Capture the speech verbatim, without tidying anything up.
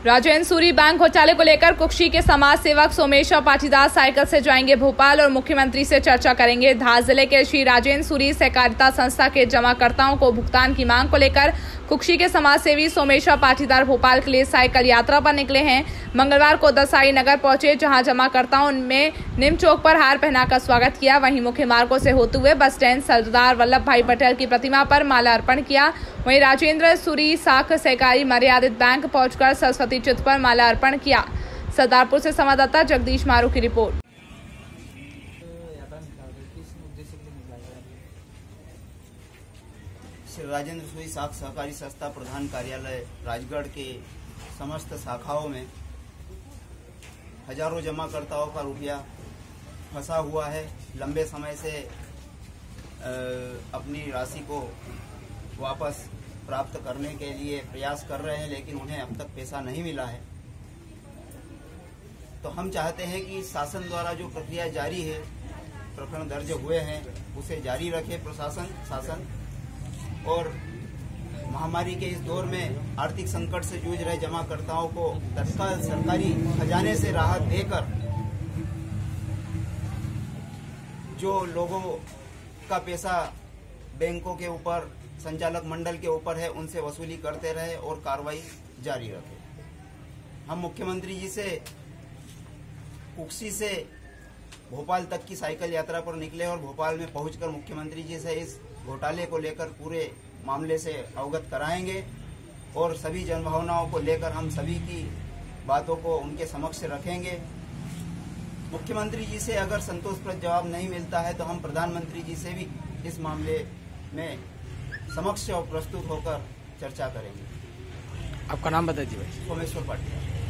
Rajendra Suri bank घोटाले को लेकर कुक्षी के समाज सेवक सोमेश्वर पाटीदार साइकिल से जाएंगे भोपाल और मुख्यमंत्री से चर्चा करेंगे। धार जिले के श्री राजेंद्र सूरी सहकारिता संस्था के जमाकर्ताओं को भुगतान की मांग को लेकर कुक्षी के समाज सेवी सोमेश्वर पाटीदार भोपाल के लिए साइकिल यात्रा पर निकले हैं। मंगलवार को दसाई नगर पहुंचे, जहां जमाकर्ताओं ने निम चौक पर हार पहनाकर स्वागत किया। वहीं मुख्य मार्गों से होते हुए बस स्टैंड सरदार वल्लभ भाई पटेल की प्रतिमा पर माल्यार्पण किया। वहीं राजेंद्र सूरी साख सहकारी मर्यादित बैंक पहुंचकर सरस्वती चित्र पर माल्यार्पण किया। सरदारपुर से संवाददाता जगदीश मारू की रिपोर्ट। श्री राजेंद्र सूरी साख सहकारी संस्था प्रधान कार्यालय राजगढ़ के समस्त शाखाओं में हजारों जमाकर्ताओं का रुपया फंसा हुआ है। लंबे समय से अपनी राशि को वापस प्राप्त करने के लिए प्रयास कर रहे हैं, लेकिन उन्हें अब तक पैसा नहीं मिला है। तो हम चाहते हैं कि शासन द्वारा जो प्रक्रिया जारी है, प्रकरण दर्ज हुए हैं, उसे जारी रखे प्रशासन शासन और महामारी के इस दौर में आर्थिक संकट से जूझ रहे जमाकर्ताओं को तत्काल सरकारी खजाने से राहत देकर जो लोगों का पैसा बैंकों के ऊपर, संचालक मंडल के ऊपर है, उनसे वसूली करते रहे और कार्रवाई जारी रखे। हम मुख्यमंत्री जी से कुक्षी से भोपाल तक की साइकिल यात्रा पर निकले और भोपाल में पहुंचकर मुख्यमंत्री जी से इस घोटाले को लेकर पूरे मामले से अवगत कराएंगे और सभी जनभावनाओं को लेकर हम सभी की बातों को उनके समक्ष रखेंगे। मुख्यमंत्री जी से अगर संतोषप्रद जवाब नहीं मिलता है तो हम प्रधानमंत्री जी से भी इस मामले में समक्ष और प्रस्तुत होकर चर्चा करेंगे। आपका नाम बताइए भाई। सोमेश्वर पाटीदार।